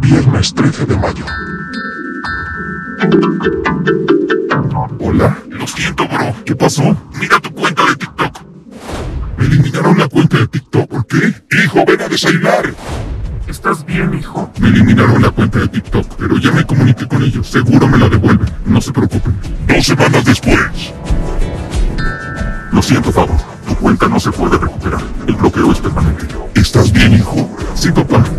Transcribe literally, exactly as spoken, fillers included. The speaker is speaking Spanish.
Viernes trece de mayo. Hola. Lo siento, bro. ¿Qué pasó? Mira tu cuenta de TikTok. Me eliminaron la cuenta de TikTok. ¿Por qué? Hijo, ven a desayunar. ¿Estás bien, hijo? Me eliminaron la cuenta de TikTok, pero ya me comuniqué con ellos. Seguro me la devuelven. No se preocupen. Dos semanas después. Lo siento, Fabo. Tu cuenta no se puede recuperar. El bloqueo es permanente. ¿Estás bien, hijo? Sí, papá.